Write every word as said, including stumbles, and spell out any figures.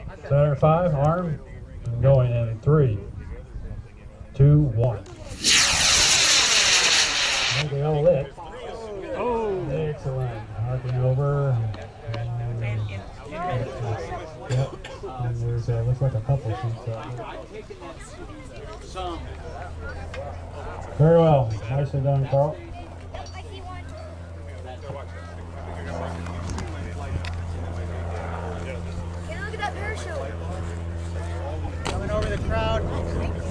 Center five, arm, going in three, two, one. And they all lit. Oh, excellent. Arcing over. Yep. And there's uh, looks like a couple sheets up. Very well. Nicely done, Carl. Hey, look at that parachute. Coming over the crowd.